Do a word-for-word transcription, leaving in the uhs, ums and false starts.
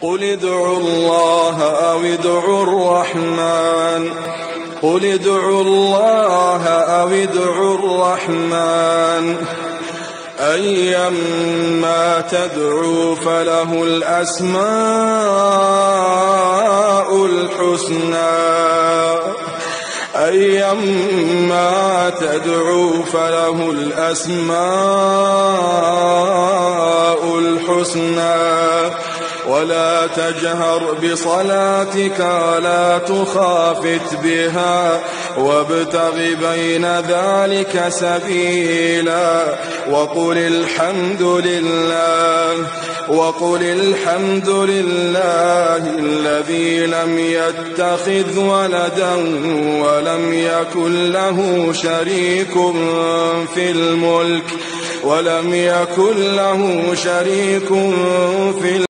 قل ادعوا الله أو ادعوا الرحمن قل ادعوا الله أو ادعوا الرحمن أيما تدعوا فله الأسماء الحسنى أيما تدعوا فله الأسماء الحسنى ولا تجهر بصلاتك ولا تخافت بها وابتغ بين ذلك سبيلا وقل الحمد لله وقل الحمد لله الذي لم يتخذ ولدا ولم يكن له شريك في الملك ولم يكن له شريك في